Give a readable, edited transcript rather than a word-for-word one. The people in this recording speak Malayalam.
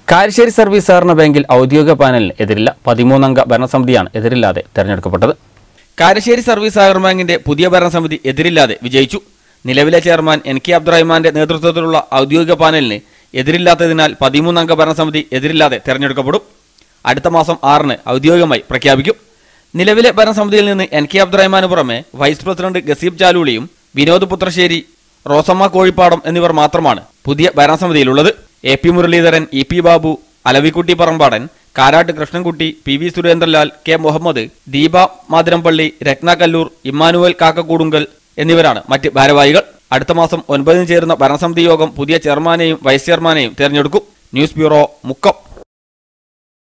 കാരശ്ശേരി സർവീസ് സഹകരണ ബാങ്കിൽ ഔദ്യോഗിക പാനലിന് എതിരില്ല. 13-അംഗ ഭരണസമിതിയാണ് എതിരില്ലാതെ തെരഞ്ഞെടുക്കപ്പെട്ടത്. കാരശ്ശേരി സർവീസ് സഹകരണ ബാങ്കിന്റെ പുതിയ ഭരണസമിതി എതിരില്ലാതെ വിജയിച്ചു. നിലവിലെ ചെയർമാൻ NK അബ്ദുറഹ്മാന്റെ നേതൃത്വത്തിലുള്ള ഔദ്യോഗിക പാനലിന് എതിരില്ലാത്തതിനാൽ 13-അംഗ ഭരണസമിതി എതിരില്ലാതെ തെരഞ്ഞെടുക്കപ്പെടും. അടുത്ത മാസം 6-ന് ഔദ്യോഗികമായി പ്രഖ്യാപിക്കും. നിലവിലെ ഭരണസമിതിയിൽ നിന്ന് NK അബ്ദുറഹ്മാന് പുറമെ വൈസ് പ്രസിഡന്റ് ഗസീബ് ചാലൂളിയും വിനോദ് പുത്രശ്ശേരി, റോസമ്മ കോഴിപ്പാടം എന്നിവർ മാത്രമാണ് പുതിയ ഭരണസമിതിയിലുള്ളത്. AP Muraleedharan, EP Babu, Alavikutty Parambadan, Karat Krishnankutty, PV Surendralal, K Muhammad, Deepa Mathirampally, Ratna Kallur, Emmanuel Kakkakoodunkal എന്നിവരാണ് മറ്റ് ഭാരവാഹികൾ. അടുത്ത മാസം 9-ന് ചേരുന്ന ഭരണസമിതി യോഗം പുതിയ ചെയർമാനെയും വൈസ് ചെയർമാനെയും തെരഞ്ഞെടുക്കും. News bureau, Mukkam.